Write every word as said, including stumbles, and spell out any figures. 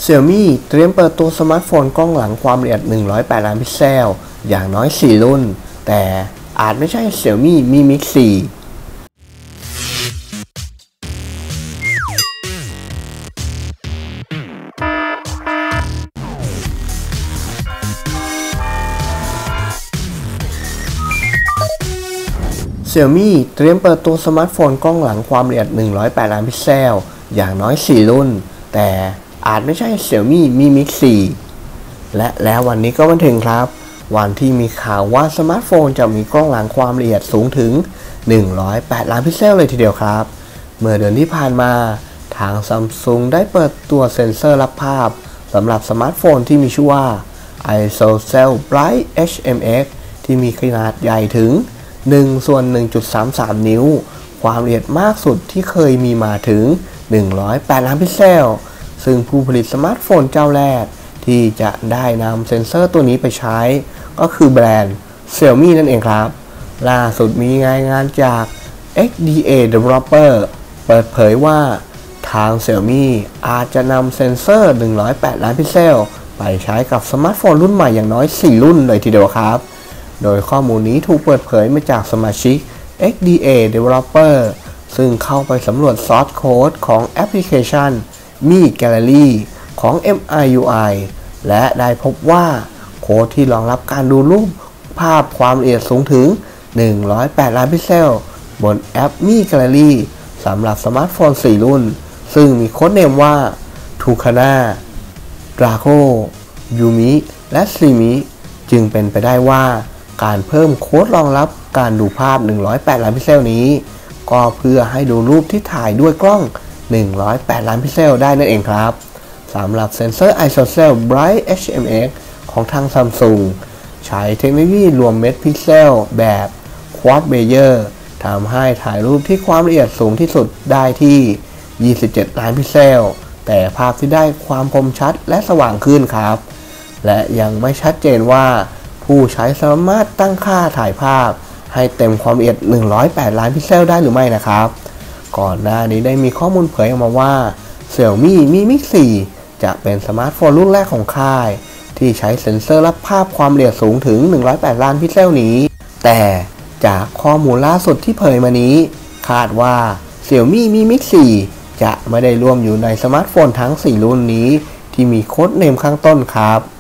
Xiaomi เตรียมเปิดตัวสมาร์ทโฟนกล้องหลังความละเอียดหนึ่งร้อยแปดล้านพิกเซลอย่างน้อยสี่รุ่นแต่อาจไม่ใช่ Xiaomi Mi Mix สี่ Xiaomi เตรียมเปิดตัวสมาร์ทโฟนกล้องหลังความละเอียดหนึ่งร้อยแปดล้านพิกเซลอย่างน้อยสี่รุ่นแต่อาจไม่ใช่ Xiaomi Mi Mix สี่ และแล้ววันนี้ก็มาถึงครับวันที่มีข่าวว่าสมาร์ทโฟนจะมีกล้องหลังความละเอียดสูงถึงหนึ่งร้อยแปดล้านพิกเซลเลยทีเดียวครับเมื่อเดือนที่ผ่านมาทาง Samsung ได้เปิดตัวเซ็นเซอร์รับภาพสำหรับสมาร์ทโฟนที่มีชื่อว่า ISOCELL Bright เอช เอ็ม เอ็กซ์ ที่มีขนาดใหญ่ถึงหนึ่งส่วน หนึ่งจุดสามสาม นิ้วความละเอียดมากสุดที่เคยมีมาถึงหนึ่งร้อยแปดล้านพิกเซลซึ่งผู้ผลิตสมาร์ทโฟนเจ้าแรกที่จะได้นำเซ็นเซอร์ตัวนี้ไปใช้ก็คือแบรนด์ Xiaomi นั่นเองครับล่าสุดมีรายงานจาก เอ็กซ์ ดี เอ Developer เปิดเผยว่าทาง Xiaomi อาจจะนำเซ็นเซอร์หนึ่งร้อยแปดล้านพิกเซลไปใช้กับสมาร์ทโฟนรุ่นใหม่อย่างน้อยสี่รุ่นเลยทีเดียวครับโดยข้อมูลนี้ถูกเปิดเผยมาจากสมาชิก เอ็กซ์ ดี เอ Developer ซึ่งเข้าไปสำรวจซอร์สโค้ดของแอปพลิเคชัน Mi Gallery ของ เอ็ม ไอ ยู ไอ และได้พบว่าโค้ดที่รองรับการดูรูปภาพความละเอียดสูงถึงหนึ่งร้อยแปดล้านพิกเซลบนแอป Mi Gallery สำหรับสมาร์ทโฟนสี่รุ่นซึ่งมีโค้ดเนมว่า Tucana Draco Yumi และ Simi จึงเป็นไปได้ว่าการเพิ่มโค้ดรองรับการดูภาพหนึ่งร้อยแปดล้านพิกเซลนี้ก็เพื่อให้ดูรูปที่ถ่ายด้วยกล้องหนึ่งร้อยแปดล้านพิกเซลได้นั่นเองครับสำหรับเซ็นเซอร์ ISOCELL Bright เอช เอ็ม เอ็กซ์ ของทาง Samsung ใช้เทคโนโลยีรวมเม็ดพิกเซลแบบ Quad Layer ทำให้ถ่ายรูปที่ความละเอียดสูงที่สุดได้ที่ยี่สิบเจ็ดล้านพิกเซลแต่ภาพที่ได้ความคมชัดและสว่างขึ้นครับและยังไม่ชัดเจนว่าผู้ใช้สามารถตั้งค่าถ่ายภาพให้เต็มความละเอียดหนึ่งร้อยแปดล้านพิกเซลได้หรือไม่นะครับก่อนหน้านี้ได้มีข้อมูลเผยออกมาว่า Xiaomi Mi Mix สี่ จะเป็นสมาร์ทโฟนรุ่นแรกของค่ายที่ใช้เซ็นเซอร์รับภาพความละเอียดสูงถึงหนึ่งร้อยแปดล้านพิกเซลนี้แต่จากข้อมูลล่าสุดที่เผยมานี้คาดว่า Xiaomi Mi Mix สี่ จะไม่ได้ร่วมอยู่ในสมาร์ทโฟนทั้งสี่รุ่นนี้ที่มีโค้ดเนมข้างต้นครับ